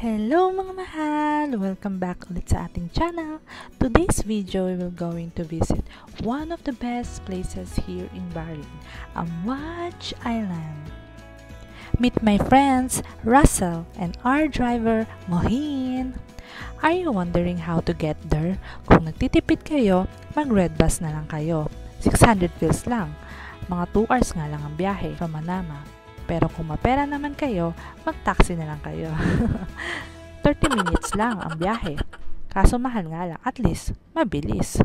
Hello mga mahal! Welcome back ulit sa ating channel. Today's video, we will going to visit one of the best places here in Bahrain, Amouaj Island. Meet my friends, Russell and our driver, Mohin. Are you wondering how to get there? Kung nagtitipid kayo, mag-red bus na lang kayo. 600 fils lang. Mga 2 hours nga lang ang biyahe from Manama. Pero kung mapera naman kayo, mag-taxi na lang kayo. 30 minutes lang ang biyahe. Kaso mahal nga lang, at least mabilis.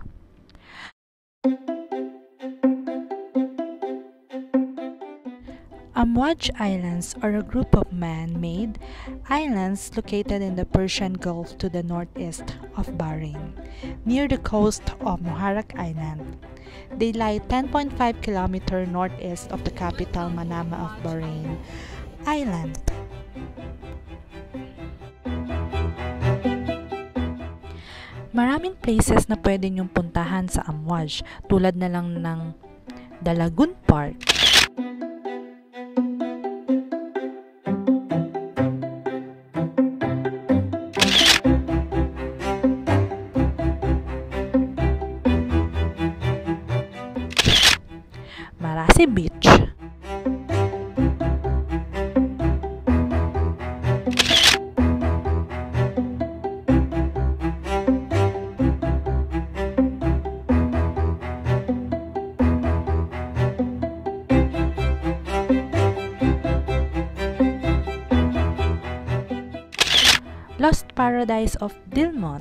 Amouaj Islands are a group of man-made islands located in the Persian Gulf to the northeast of Bahrain, near the coast of Muharraq Island. They lie 10.5 km northeast of the capital Manama of Bahrain Island. Maraming places na pwede niyong puntahan sa Amouaj, tulad na lang ng Dalagun Park, Marasi Beach, Lost Paradise of Dilmun,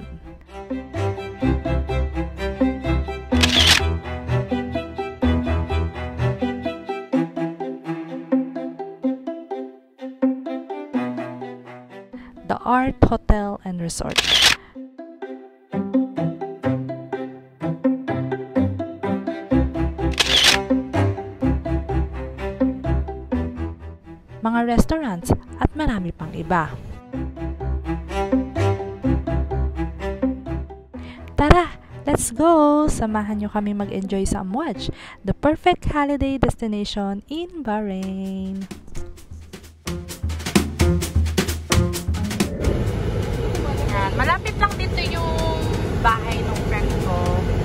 The Art Hotel and Resort, mga restaurants at marami pang iba. Tara, let's go! Samahan nyo kami mag-enjoy sa Amouaj, the perfect holiday destination in Bahrain. Malapit lang dito yung bahay ng friend ko.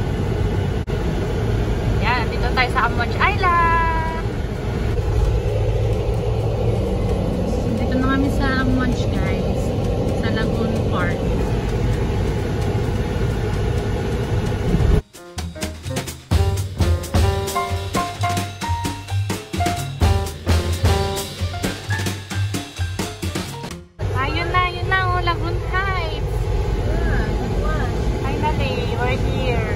Yan, dito tayo sa Amouaj Island. Dito na kami sa Amouaj, guys. Sa Lagoon Park. Ayun na, oh, Lagoon Heights. We're here.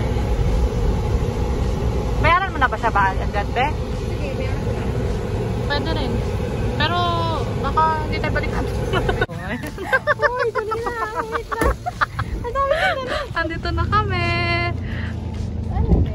Bayaran mo na ba siya ba agad, be? Sige, bayaran mo na. Pwede rin. Pero, baka hindi tayo balikan. Uy, dali na. Wait na. Ang dami na na. Andito na kami. Ano, be?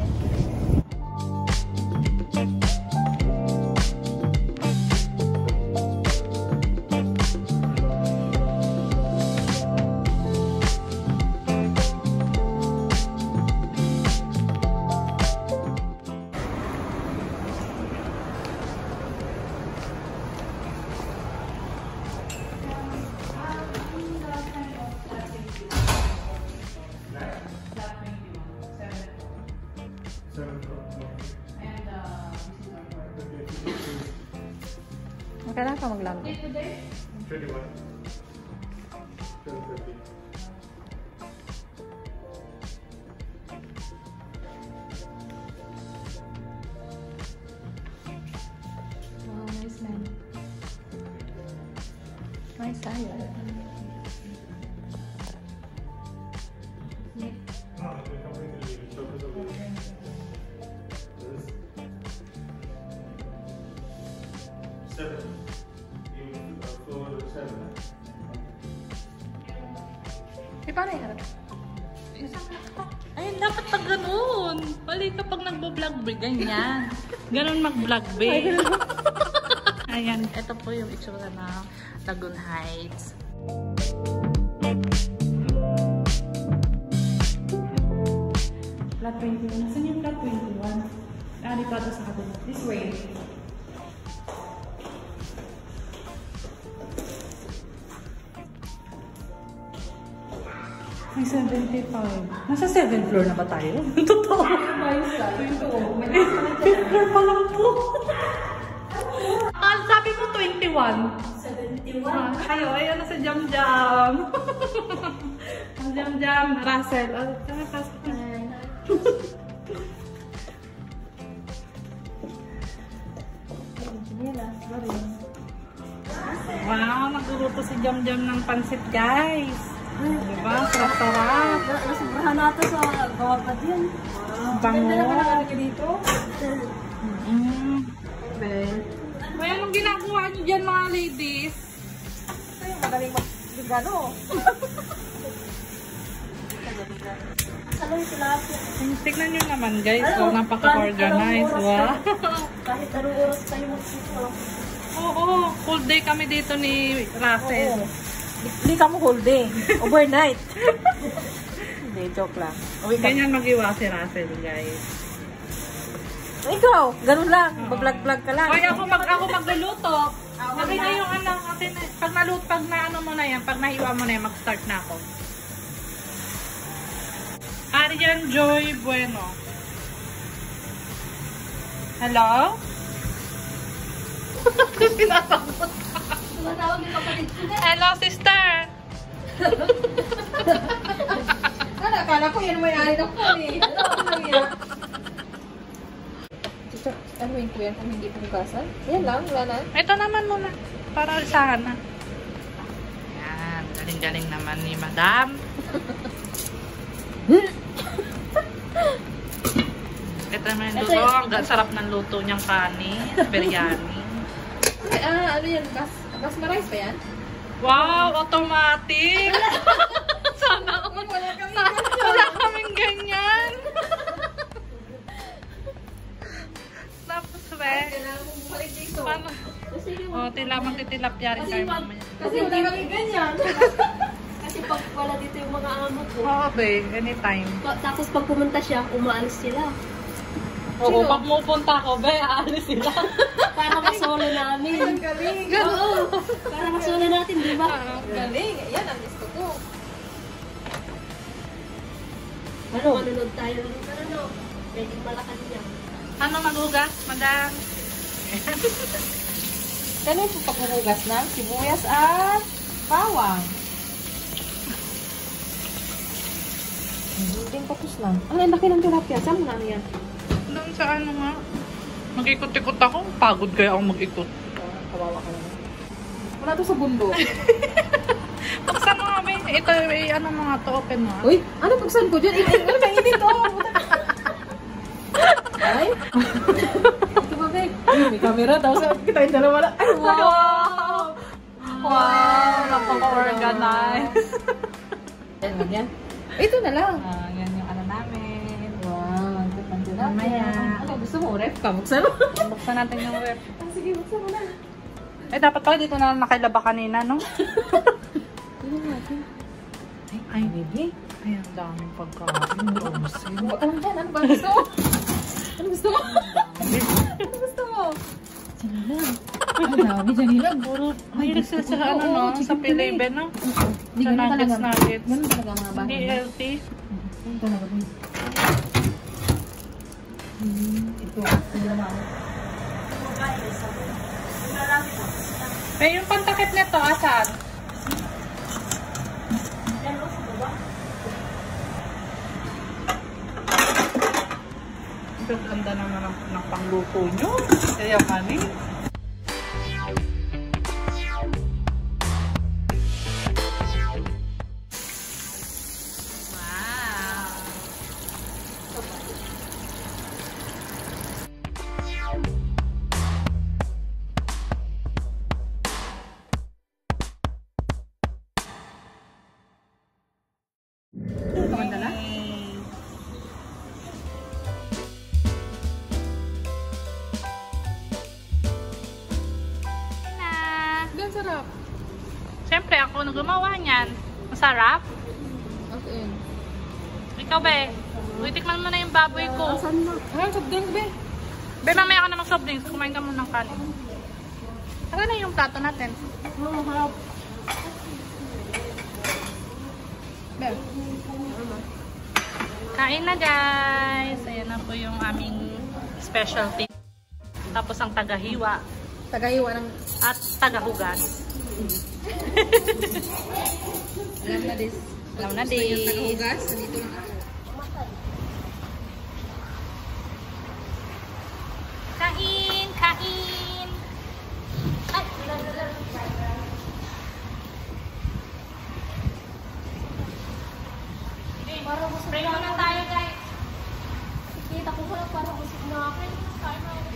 Kailan ka maglambo? 21. 12:30. Wow, nice man. Nice tayo. Paano yung harap? Ayun, dapat pag ganoon. Pali kapag nagbo-vlog, ganyan. Ganon mag-vlog, be. Ayan, ito po yung itsura ng Lagoon Heights. Flat 21. Nasaan yung flat 21? Dito sa kabila. This way. May 75. Nasa 7th floor na ba tayo? Totoo. Fifth floor pa lang po. Sabi mo 21. 71. Kayo, ayun na sa Jam-Jam. Ang Jam-Jam, Russell. Wow, nagluluto si Jam-Jam ng pansit, guys. Diba? Sarap-sarap. Nasobrahan natin sa gawapad yan. Bango. Ganda naman ang dito. May anong ginagawa niyo dyan, mga ladies? Ay, magaling mag-gano. Saloy tilapia. Tignan nyo naman, guys. So, napaka-organized. Wow. Kahit anong oras tayo magsito. Oo, full day kami dito ni Russell. Hindi ka mo whole day. Overnight. Hindi, joke lang. Ganyan mag-iwa si Russell, guys. Ikaw, ganun lang. Mag-vlog-vlog ka lang. Hoy, ako magluluto. Akin na yung ano, akin na. Pag naluto, pag naano mo na yan, pag nahiwa mo na yan, mag-start na ako. Arian Joy Bueno. Hello? Pinatapos. Hello, sister. Akala ko yan may-ari ng phone eh. Ano yan? Ano yun po yan kung hindi pungkasan? Yan lang, wala na. Ito naman muna. Para alisahan na. Yan. Galing-galing naman ni Madam. Ito naman yung luto. Ang sarap ng luto niyang kanin. Biryani. Ano yan? Basmarize pa yan? Wow! Automatic! Sana wala kaming ganyan. Tapos, Kailangan mong bumalik dito. paano? Magtitilapya rin kayo mamaya. Kasi wala kami ganyan. Kasi pag wala dito yung mga amo ko. Oo, be. Anytime. Tapos pag pumunta siya, umaalis sila. Oo, pag pupunta ko, be, aalis sila. Para masolo namin. Ang galing. Oo. Para masolo natin, di ba? Galing. Yan ang gusto ko. Ano? Manunod tayo. Ano? Pwede malakan niya. Ano maghugas, Madam? Ano yung paghuhugas ng sibuyas at bawang? Hindi tapos lang. Ang laki ng tilapia. Saan mo na yan? Doon sa ano nga. Mag-ikot-ikot ako. Pagod kaya ako mag-ikot. Kawawa ka naman. Wala to sa bundok. Buksan mo nga, be. Ito, ano mga to, open mo. Uy, ano buksan ko dyan? Ano ba init to? Ay? Ito ba, babe? May camera daw. Kita yung dalawa na. Ay, Wow! Wow! Napaka-organized. Yan, yan. Ito na lang. Yan yung ano namin. Wow, ito pang tilapia. Mamaya. Ano, gusto mo? Ref ka? Buksan mo? Buksan natin yung ref. Sige, buksan mo na. Dapat pala dito na nakilaba kanina, no? Tignan natin. Ay, baby. Ay, ang daming pagkain. Huwag ka lang dyan. Ano ba gusto mo? Ano gusto mo? Ano gusto mo? Janilag. Ang dami, Janilag. Puro, mahilig sila sa ano, no? Sa Pilebe, no? Hindi, Sa ganun talaga. nuggets. Ganun talaga mga bata. Hindi healthy. Ganun talaga. Ito. Yung laman. May yung pantakip nito, asan? Ganda naman ng pangluto nyo. Kaya kami. Maganda na? Ang sarap. Siyempre, ako na gumawa niyan. Masarap. Okay. Ikaw, be. Tikman mo na yung baboy ko. Saan na? Ano, soft drink, be? Be, mamaya ka na mag-soft drinks. Kumain ka muna ng kanin. Ano na yung plato natin? Oo, harap. Kain na guys! Ayan na po yung aming specialty. Tapos ang tagahiwa. Tagahiwa ng... At tagahugas. Alam na this. Alam na this. Yung tagahugas, nandito lang ako. Kain! Kain! Ay! Spray muna tayo guys. Kita ko lang parang usip na akin. Tayo na ako.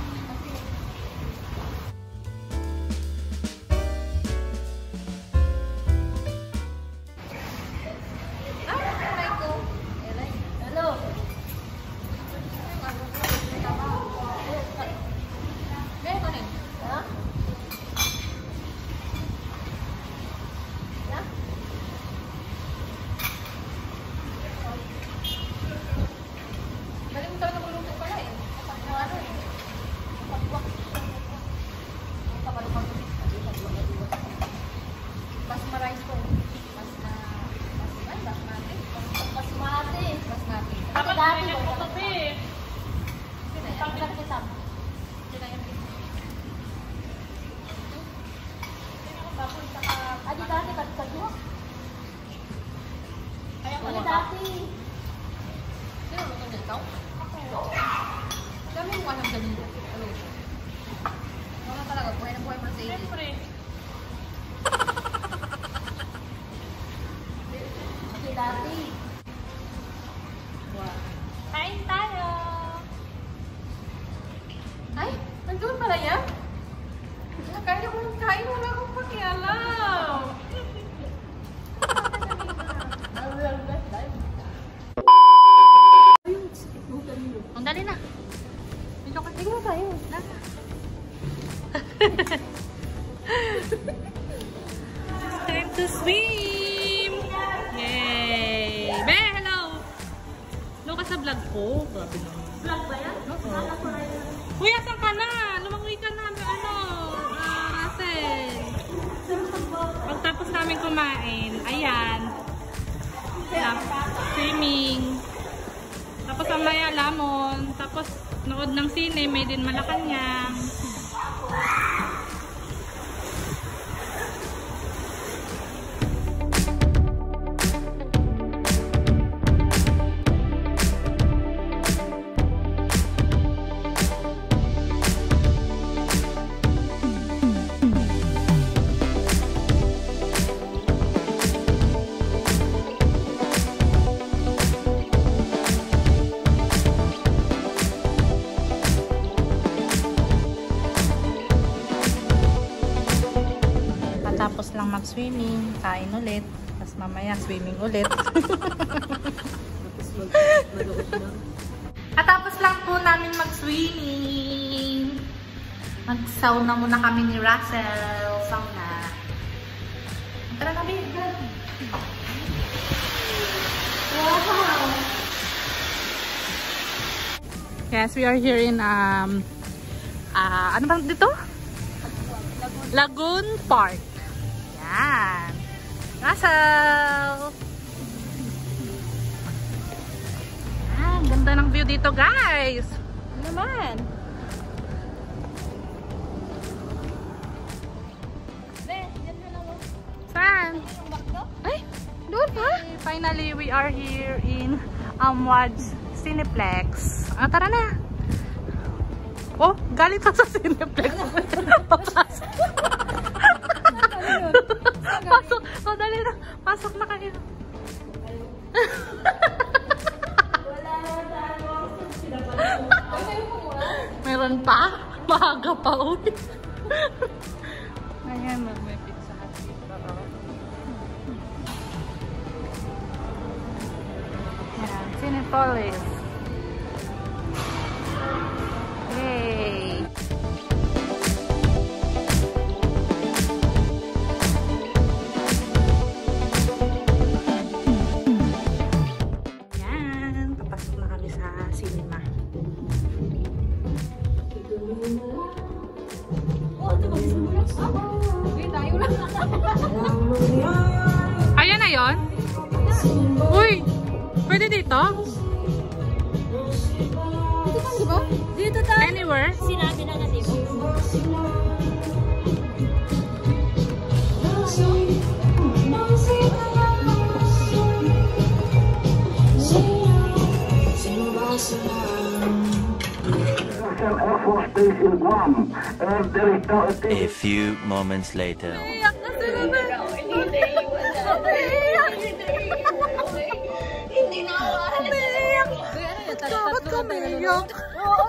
Hello. Dapat ganyan po tabi. Adi dati kadyo. Ayaw ko Adi ba? dati. Sino mo tong ikaw? Dami mo alam ganito. Hello. Wala talaga buhay na buhay mo sa iyo. Siyempre. Adi dati. Kain tayo. Ay, nandun pala yan? Kaya ko ng kain, wala akong pakialam. Ang dali na. Dito ka. Sige na tayo. It's time to swim! Yay! Be, hello! Hello ka sa vlog ko. Grabe naman. Vlog ba yan? Uy, asan ka na? Lumangoy ka na. Russell. Pagtapos namin kumain, ayan. Swimming. Tapos mamaya lamon. Tapos nood ng sine, may din Malacanang. Tapos lang mag-swimming, kain ulit, tapos mamaya swimming ulit. At tapos lang po namin mag-swimming. Mag-sauna muna kami ni Russell. Sauna. Tara na, babe. Wow! Yes, we are here in ano bang dito? Lagoon Park. Yan. Russell! Yan, ganda ng view dito, guys. Ano naman? Saan? Ay, doon pa? Finally, we are here in Amwad's Cineplex. Tara na. Oh, galing pa sa Cineplex. Papasok. Pasok. Oh, dali na. Pasok na kayo. Meron pa? Maaga pa ulit. Ayan, may pizza hut dito. Ayan, Cinepolis. Yay! Yan, papasok na kami sa cinema. Ayan na yun? Pwede dito? Dito ka, di ba? Dito tayo. Anywhere? Sinabi na nga dito. A few moments later. Hindi na ako. Bakit ka umiyak?